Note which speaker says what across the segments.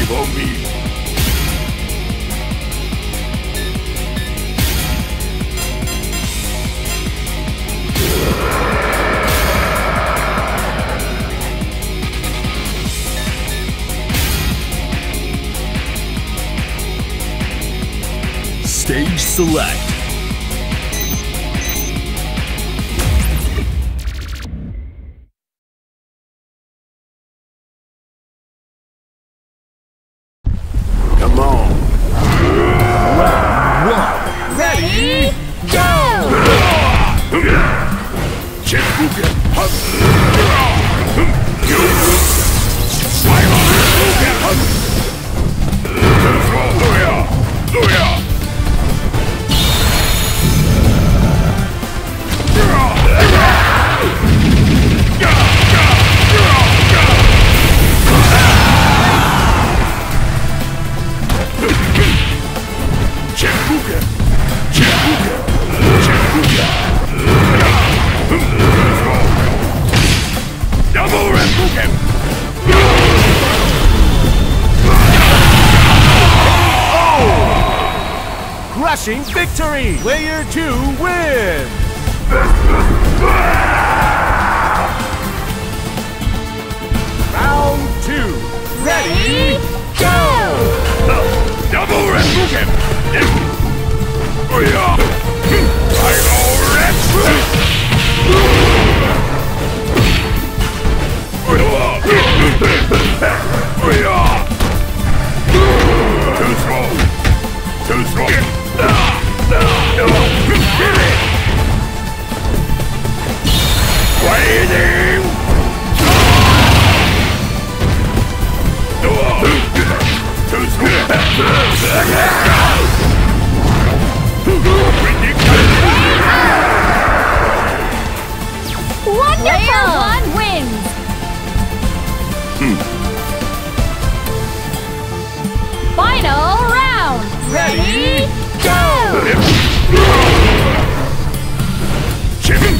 Speaker 1: for me.
Speaker 2: Stage select.
Speaker 1: Come on.
Speaker 2: Round 1.
Speaker 3: Ready? Go!
Speaker 4: Crushing victory! Player 2 wins! Round 2. Ready? Go!
Speaker 1: Double Repulsion! Too strong! Too strong! Waiting! Too strong!
Speaker 3: Wonderful! Player 1 wins! Final round! Ready? Go!
Speaker 1: Chicken!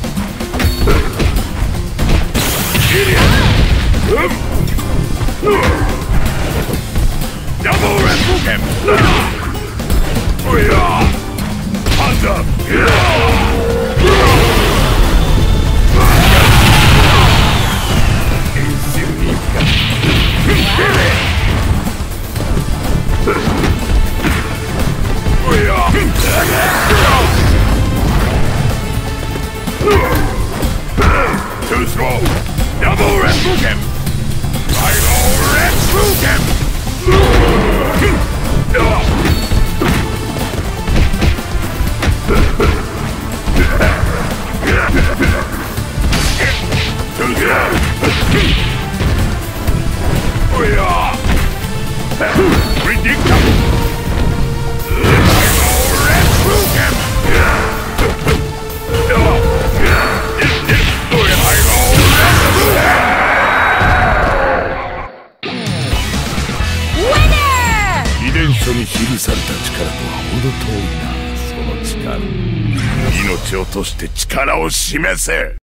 Speaker 1: Double Repulsion! Hands up! Too strong! Double Repulsion! Final Repulsion! Too strong! Ridiculous! Final Repulsion!
Speaker 3: Winner!
Speaker 1: 遺伝書に記された力とは程遠いな、その力。命を賭して力を示せ。